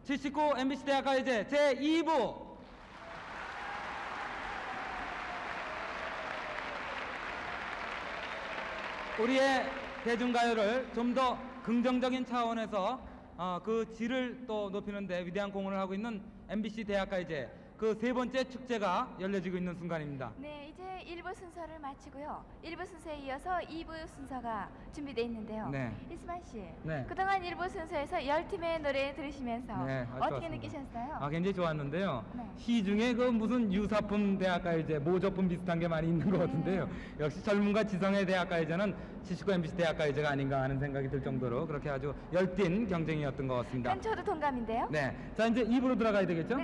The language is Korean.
79 MBC 대학가요제 제2부 우리의 대중가요를 좀 더 긍정적인 차원에서 그 질을 또 높이는 데 위대한 공헌을 하고 있는 MBC 대학가요제 그 세 번째 축제가 열려지고 있는 순간입니다. 네, 이제 1부 순서를 마치고요. 1부 순서에 이어서 2부 순서가 준비되어 있는데요. 네. 이스만 씨, 네. 그동안 1부 순서에서 10팀의 노래 들으시면서 네, 어떻게 좋았습니다. 느끼셨어요? 굉장히 좋았는데요. 네. 시중에 그 무슨 유사품 대학가요제, 모조품 비슷한 게 많이 있는 것 같은데요. 역시 젊음과 지성의 대학가요제는 79 MBC 대학가요제가 아닌가 하는 생각이 들 정도로 그렇게 아주 열띤 경쟁이었던 것 같습니다. 그건 저도 동감인데요. 네, 자 이제 2부로 들어가야 되겠죠? 네.